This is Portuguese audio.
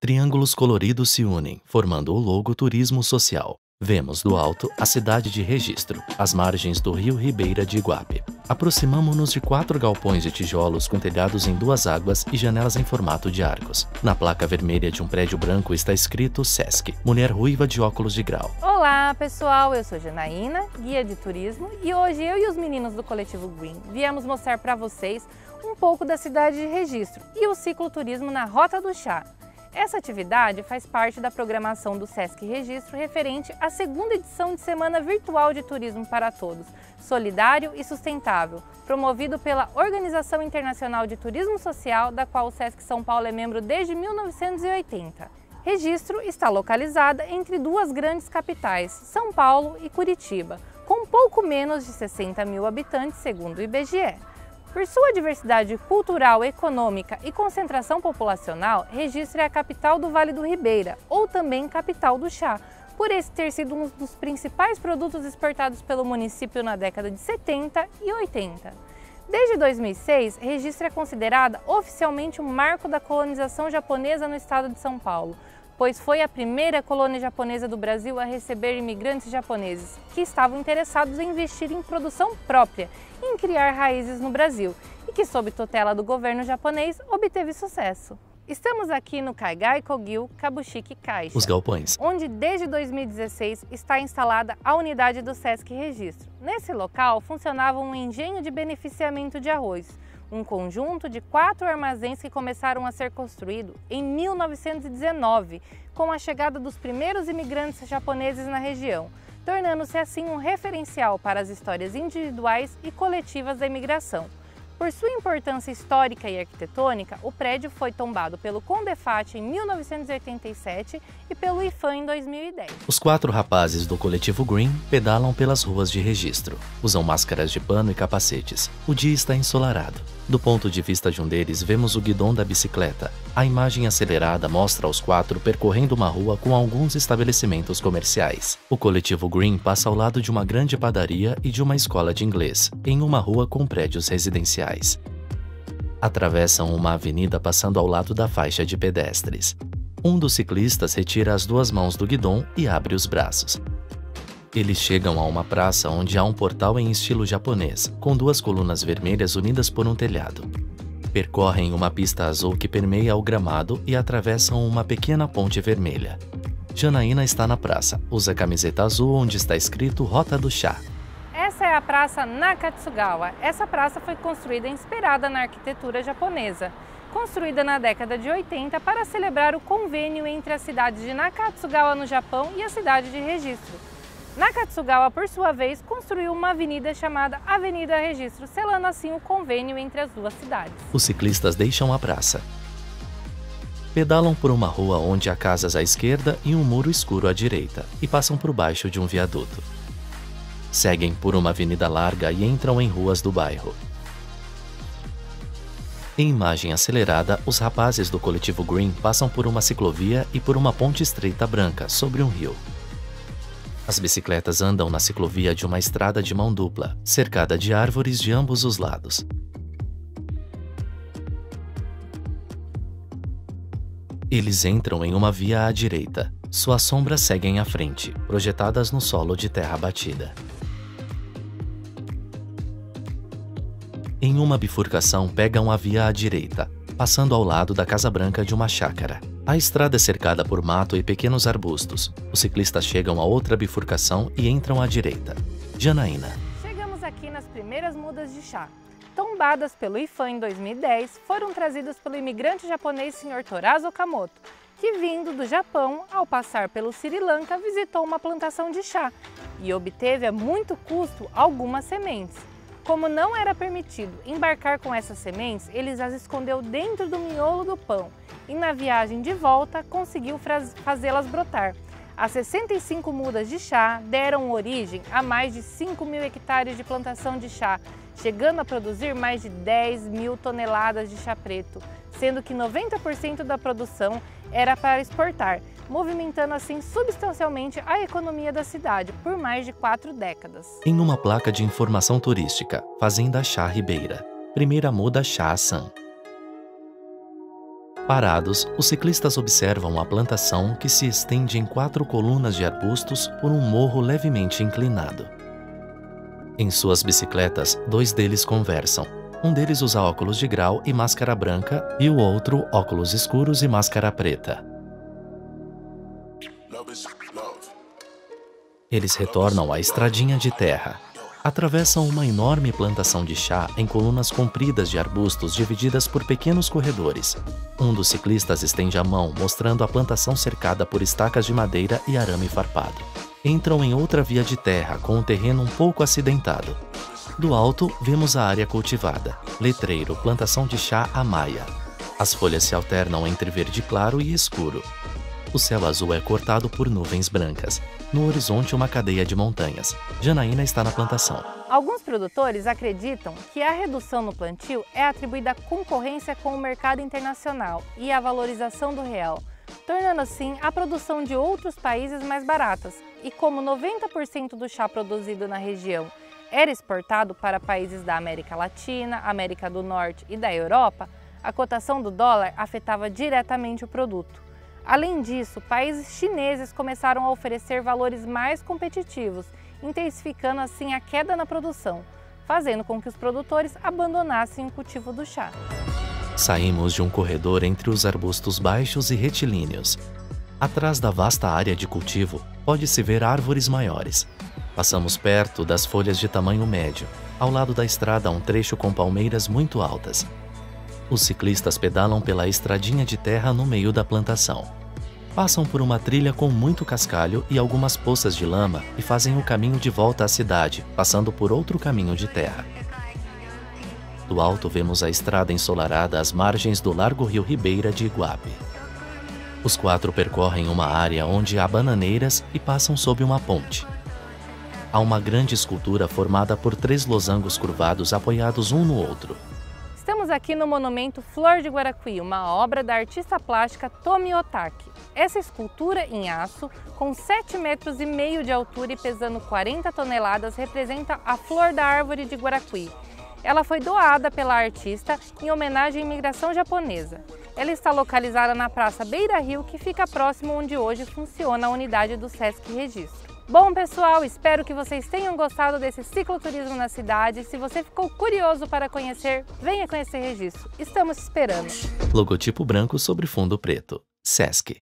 Triângulos coloridos se unem, formando o logo Turismo Social. Vemos do alto a cidade de Registro, às margens do rio Ribeira de Iguape. Aproximamo-nos de 4 galpões de tijolos com telhados em 2 águas e janelas em formato de arcos. Na placa vermelha de um prédio branco está escrito SESC, mulher ruiva de óculos de grau. Olá pessoal, eu sou Janaína, guia de turismo, e hoje eu e os meninos do Coletivo Green viemos mostrar para vocês um pouco da cidade de Registro e o cicloturismo na Rota do Chá. Essa atividade faz parte da programação do SESC Registro referente à 2ª edição de Semana Virtual de Turismo para Todos, solidário e sustentável, promovido pela Organização Internacional de Turismo Social, da qual o SESC São Paulo é membro desde 1980. Registro está localizada entre 2 grandes capitais, São Paulo e Curitiba, com pouco menos de 60 mil habitantes, segundo o IBGE. Por sua diversidade cultural, econômica e concentração populacional, Registro é a capital do Vale do Ribeira, ou também capital do chá, por esse ter sido um dos principais produtos exportados pelo município na década de 70 e 80. Desde 2006, Registro é considerada oficialmente um marco da colonização japonesa no estado de São Paulo, pois foi a primeira colônia japonesa do Brasil a receber imigrantes japoneses que estavam interessados em investir em produção própria e em criar raízes no Brasil, e que, sob tutela do governo japonês, obteve sucesso. Estamos aqui no Kaigai Kogyo Kabushiki Kaisha, Os galpões, onde desde 2016 está instalada a unidade do SESC Registro. Nesse local funcionava um engenho de beneficiamento de arroz, um conjunto de 4 armazéns que começaram a ser construídos em 1919, com a chegada dos primeiros imigrantes japoneses na região, tornando-se assim um referencial para as histórias individuais e coletivas da imigração. Por sua importância histórica e arquitetônica, o prédio foi tombado pelo CONDEFAT em 1987 e pelo IPHAN em 2010. Os 4 rapazes do Coletivo Green pedalam pelas ruas de Registro. Usam máscaras de pano e capacetes. O dia está ensolarado. Do ponto de vista de um deles, vemos o guidão da bicicleta. A imagem acelerada mostra os 4 percorrendo uma rua com alguns estabelecimentos comerciais. O Coletivo Green passa ao lado de uma grande padaria e de uma escola de inglês, em uma rua com prédios residenciais. Atravessam uma avenida passando ao lado da faixa de pedestres. Um dos ciclistas retira as 2 mãos do guidão e abre os braços. Eles chegam a uma praça onde há um portal em estilo japonês, com 2 colunas vermelhas unidas por um telhado. Percorrem uma pista azul que permeia o gramado e atravessam uma pequena ponte vermelha. Janaína está na praça, usa camiseta azul onde está escrito Rota do Chá. Essa é a Praça Nakatsugawa. Essa praça foi construída inspirada na arquitetura japonesa, construída na década de 80 para celebrar o convênio entre a cidade de Nakatsugawa, no Japão, e a cidade de Registro. Nakatsugawa, por sua vez, construiu uma avenida chamada Avenida Registro, selando assim o convênio entre as 2 cidades. Os ciclistas deixam a praça. Pedalam por uma rua onde há casas à esquerda e um muro escuro à direita, e passam por baixo de um viaduto. Seguem por uma avenida larga e entram em ruas do bairro. Em imagem acelerada, os rapazes do Coletivo Green passam por uma ciclovia e por uma ponte estreita branca sobre um rio. As bicicletas andam na ciclovia de uma estrada de mão dupla, cercada de árvores de ambos os lados. Eles entram em uma via à direita. Suas sombras seguem à frente, projetadas no solo de terra batida. Em uma bifurcação, pegam a via à direita, passando ao lado da Casa Branca de uma chácara. A estrada é cercada por mato e pequenos arbustos. Os ciclistas chegam a outra bifurcação e entram à direita. Janaína. Chegamos aqui nas primeiras mudas de chá. Tombadas pelo IPHAN em 2010, foram trazidas pelo imigrante japonês Sr. Torazo Okamoto, que, vindo do Japão, ao passar pelo Sri Lanka, visitou uma plantação de chá e obteve a muito custo algumas sementes. Como não era permitido embarcar com essas sementes, ele as escondeu dentro do miolo do pão e, na viagem de volta, conseguiu fazê-las brotar. As 65 mudas de chá deram origem a mais de 5 mil hectares de plantação de chá, chegando a produzir mais de 10 mil toneladas de chá preto, sendo que 90% da produção era para exportar, movimentando assim substancialmente a economia da cidade por mais de 4 décadas. Em uma placa de informação turística, Fazenda Chá Ribeira, primeira muda Chá San. Parados, os ciclistas observam a plantação que se estende em 4 colunas de arbustos por um morro levemente inclinado. Em suas bicicletas, 2 deles conversam. Um deles usa óculos de grau e máscara branca e o outro óculos escuros e máscara preta. Eles retornam à estradinha de terra. Atravessam uma enorme plantação de chá em colunas compridas de arbustos divididas por pequenos corredores. Um dos ciclistas estende a mão, mostrando a plantação cercada por estacas de madeira e arame farpado. Entram em outra via de terra, com o terreno um pouco acidentado. Do alto, vemos a área cultivada. Letreiro, plantação de chá Amaya. As folhas se alternam entre verde claro e escuro. O céu azul é cortado por nuvens brancas. No horizonte, uma cadeia de montanhas. Janaína está na plantação. Alguns produtores acreditam que a redução no plantio é atribuída à concorrência com o mercado internacional e à valorização do real, tornando assim a produção de outros países mais baratas. E como 90% do chá produzido na região era exportado para países da América Latina, América do Norte e da Europa, a cotação do dólar afetava diretamente o produto. Além disso, países chineses começaram a oferecer valores mais competitivos, intensificando assim a queda na produção, fazendo com que os produtores abandonassem o cultivo do chá. Saímos de um corredor entre os arbustos baixos e retilíneos. Atrás da vasta área de cultivo, pode-se ver árvores maiores. Passamos perto das folhas de tamanho médio. Ao lado da estrada há um trecho com palmeiras muito altas. Os ciclistas pedalam pela estradinha de terra no meio da plantação. Passam por uma trilha com muito cascalho e algumas poças de lama e fazem o caminho de volta à cidade, passando por outro caminho de terra. Do alto vemos a estrada ensolarada às margens do largo rio Ribeira de Iguape. Os 4 percorrem uma área onde há bananeiras e passam sob uma ponte. Há uma grande escultura formada por 3 losangos curvados apoiados um no outro. Estamos aqui no monumento Flor de Guaraquí, uma obra da artista plástica Tomi Otaki. Essa escultura em aço, com 7,5 metros de altura e pesando 40 toneladas, representa a flor da árvore de Guaraquí. Ela foi doada pela artista em homenagem à imigração japonesa. Ela está localizada na Praça Beira Rio, que fica próximo onde hoje funciona a unidade do Sesc Registro. Bom, pessoal, espero que vocês tenham gostado desse cicloturismo na cidade. Se você ficou curioso para conhecer, venha conhecer Registro. Estamos esperando. Logotipo branco sobre fundo preto. Sesc.